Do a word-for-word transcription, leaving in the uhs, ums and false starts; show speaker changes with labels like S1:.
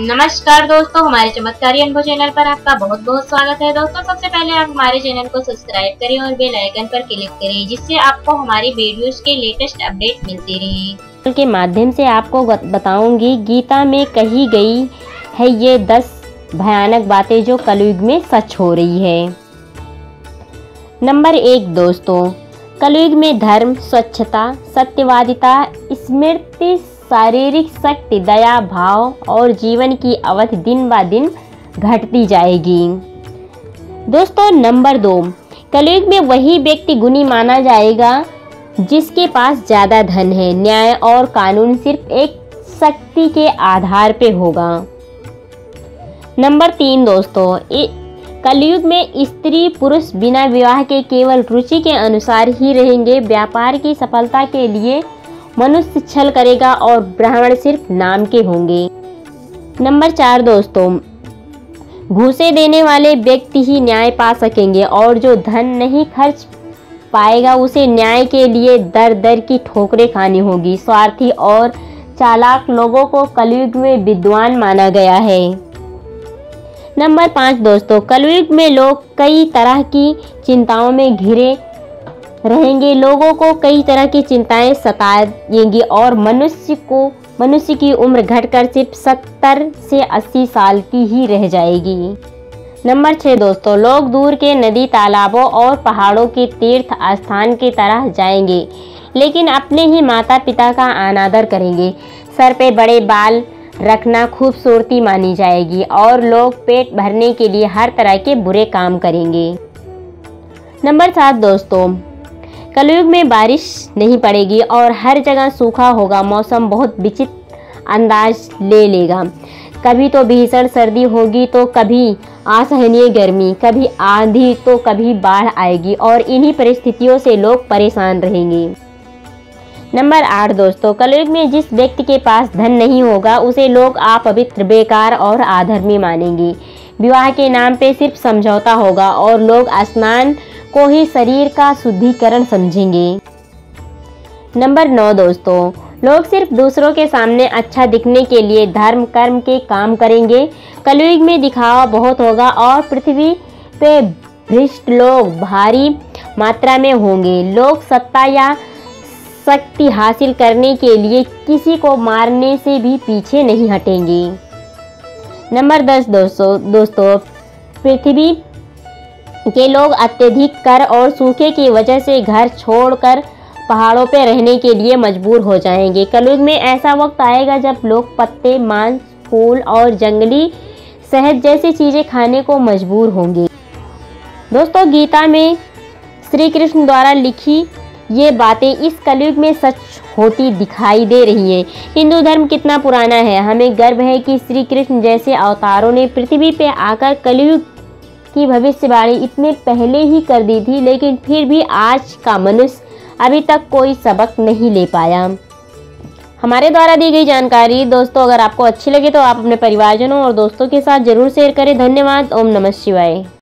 S1: नमस्कार दोस्तों, हमारे चमत्कारी अनुभव चैनल पर आपका बहुत बहुत स्वागत है। दोस्तों, सबसे पहले आप हमारे चैनल को सब्सक्राइब करें और बेल आइकन पर क्लिक करें, जिससे आपको हमारी वीडियोस के लेटेस्ट अपडेट मिलते रहें।
S2: के माध्यम से आपको बताऊंगी गीता में कही गई है ये दस भयानक बातें जो कलयुग में सच हो रही है। नंबर एक दोस्तों, कलयुग में धर्म, स्वच्छता, सत्यवादिता, स्मृति, शारीरिक शक्ति, दया भाव और जीवन की अवधि दिन ब दिन घटती जाएगी। दोस्तों नंबर दो, कलयुग में वही व्यक्ति गुणी माना जाएगा जिसके पास ज़्यादा धन है। न्याय और कानून सिर्फ एक शक्ति के आधार पे होगा। नंबर तीन दोस्तों, कलयुग में स्त्री पुरुष बिना विवाह के केवल रुचि के अनुसार ही रहेंगे। व्यापार की सफलता के लिए मनुष्य छल करेगा और ब्राह्मण सिर्फ नाम के होंगे। नंबर चार दोस्तों, घूसे देने वाले व्यक्ति ही न्याय पा सकेंगे और जो धन नहीं खर्च पाएगा उसे न्याय के लिए दर दर की ठोकरें खानी होगी। स्वार्थी और चालाक लोगों को कलयुग में विद्वान माना गया है। नंबर पाँच दोस्तों, कलयुग में लोग कई तरह की चिंताओं में घिरे रहेंगे। लोगों को कई तरह की चिंताएं सताएंगी और मनुष्य को मनुष्य की उम्र घटकर सिर्फ सत्तर से अस्सी साल की ही रह जाएगी। नंबर छः दोस्तों, लोग दूर के नदी, तालाबों और पहाड़ों के तीर्थ स्थान की तरह जाएंगे, लेकिन अपने ही माता पिता का अनादर करेंगे। सर पे बड़े बाल रखना खूबसूरती मानी जाएगी और लोग पेट भरने के लिए हर तरह के बुरे काम करेंगे। नंबर सात दोस्तों, कलयुग में बारिश नहीं पड़ेगी और हर जगह सूखा होगा। मौसम बहुत विचित्र अंदाज ले लेगा। कभी तो भीषण सर्दी होगी तो कभी असहनीय गर्मी, कभी आंधी तो कभी बाढ़ आएगी और इन्हीं परिस्थितियों से लोग परेशान रहेंगे। नंबर आठ दोस्तों, कलयुग में जिस व्यक्ति के पास धन नहीं होगा उसे लोग अपवित्र, बेकार और अधर्मी मानेंगे। विवाह के नाम पे सिर्फ समझौता होगा और लोग स्नान को ही शरीर का शुद्धिकरण समझेंगे। नंबर नौ दोस्तों, लोग सिर्फ दूसरों के सामने अच्छा दिखने के लिए धर्म कर्म के काम करेंगे। कलयुग में दिखावा बहुत होगा और पृथ्वी पे भ्रष्ट लोग भारी मात्रा में होंगे। लोग सत्ता या शक्ति हासिल करने के लिए किसी को मारने से भी पीछे नहीं हटेंगे। नंबर दस दोस्तों दोस्तों पृथ्वी के लोग अत्यधिक कर और सूखे की वजह से घर छोड़कर पहाड़ों पर रहने के लिए मजबूर हो जाएंगे। कलयुग में ऐसा वक्त आएगा जब लोग पत्ते, मांस, फूल और जंगली शहद जैसी चीज़ें खाने को मजबूर होंगे। दोस्तों, गीता में श्री कृष्ण द्वारा लिखी ये बातें इस कलयुग में सच होती दिखाई दे रही हैं। हिंदू धर्म कितना पुराना है। हमें गर्व है कि श्री कृष्ण जैसे अवतारों ने पृथ्वी पे आकर कलयुग की भविष्यवाणी इतने पहले ही कर दी थी, लेकिन फिर भी आज का मनुष्य अभी तक कोई सबक नहीं ले पाया। हमारे द्वारा दी गई जानकारी दोस्तों अगर आपको अच्छी लगे तो आप अपने परिवारजनों और दोस्तों के साथ जरूर शेयर करें। धन्यवाद। ओम नमः शिवाय।